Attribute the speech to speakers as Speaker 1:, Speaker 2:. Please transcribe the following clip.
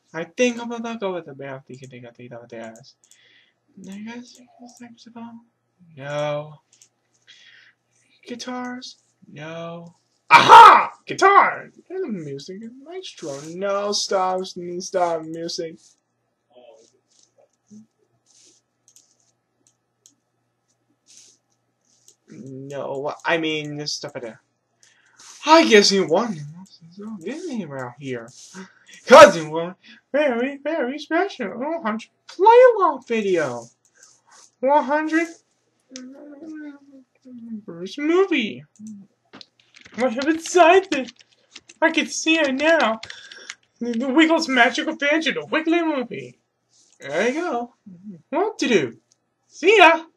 Speaker 1: I think I'm gonna go with the band. I think I think that with the ass. I guess saxophone? No. Guitars? No. Aha! Guitar! And music and maestro. No, stop music. No, I mean this stuff right there. I guess you won. So get me around here. Cousin one very, very special. 100 play along video. 100 first movie. I have excited. I can see it now. The Wiggles Magical Adventure, the Wiggly movie. There you go. What to do? See ya!